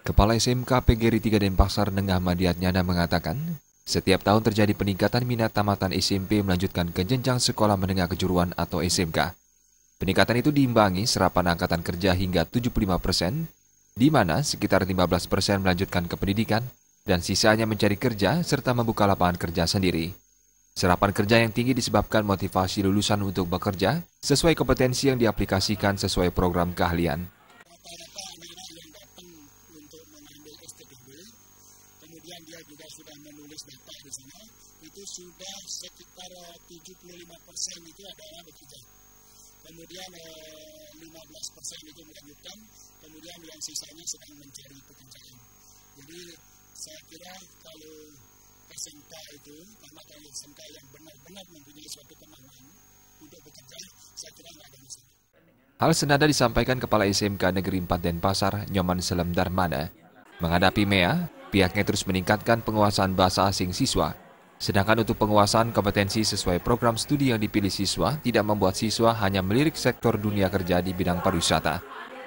Kepala SMK PGRI 3 Denpasar Nengah Madiat Nyana mengatakan, setiap tahun terjadi peningkatan minat tamatan SMP melanjutkan ke jenjang sekolah menengah kejuruan atau SMK. Peningkatan itu diimbangi serapan angkatan kerja hingga 75%, di mana sekitar 15% melanjutkan ke pendidikan dan sisanya mencari kerja serta membuka lapangan kerja sendiri. Serapan kerja yang tinggi disebabkan motivasi lulusan untuk bekerja sesuai kompetensi yang diaplikasikan sesuai program keahlian. Kemudian dia juga sudah menulis data di sana, itu sudah sekitar 75% itu adalah bekerja. Kemudian 15% itu melanjutkan, kemudian yang sisanya sedang mencari pekerjaan. Jadi saya kira kalau SMK itu, karena kalau SMK yang benar-benar mempunyai suatu kemampuan untuk bekerja, saya kira tidak ada masalah. Hal senada disampaikan Kepala SMK Negeri 4 Denpasar, Nyoman Selem Darmana. Menghadapi MEA, pihaknya terus meningkatkan penguasaan bahasa asing siswa. Sedangkan untuk penguasaan kompetensi sesuai program studi yang dipilih siswa, tidak membuat siswa hanya melirik sektor dunia kerja di bidang pariwisata.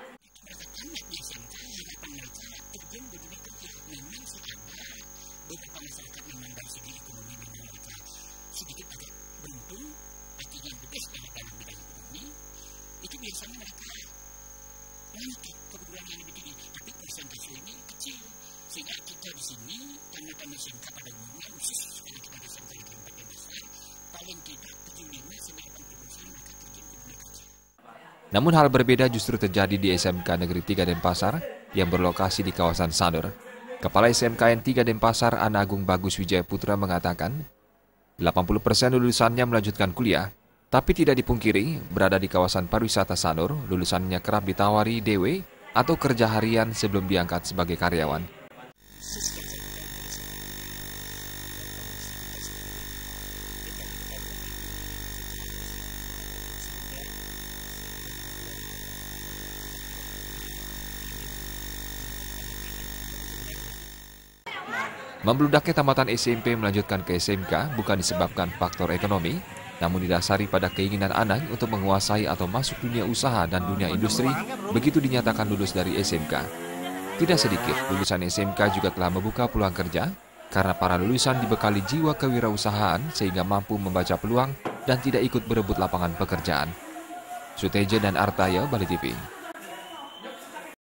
Itu biasanya mereka menutup kebutuhan yang begini, tapi persentase ini kecil. Sehingga kita di sini, tanda-tanda SMK pada umumnya, khusus karena kita di SMK Negeri 4 Denpasar, paling tidak 75-80% mereka terjun ke dunia kerja. Namun hal berbeda justru terjadi di SMK Negeri 3 Denpasar yang berlokasi di kawasan Sanur. Kepala SMKN 3 Denpasar, Ana Agung Bagus Wijaya Putra mengatakan, 80% lulusannya melanjutkan kuliah. Tapi tidak dipungkiri, berada di kawasan pariwisata Sanur, lulusannya kerap ditawari DW atau kerja harian sebelum diangkat sebagai karyawan. Membludaknya tamatan SMP melanjutkan ke SMK bukan disebabkan faktor ekonomi, namun didasari pada keinginan anak untuk menguasai atau masuk dunia usaha dan dunia industri begitu dinyatakan lulus dari SMK. Tidak sedikit lulusan SMK juga telah membuka peluang kerja karena para lulusan dibekali jiwa kewirausahaan sehingga mampu membaca peluang dan tidak ikut berebut lapangan pekerjaan. Suteja dan Artaya, Bali TV.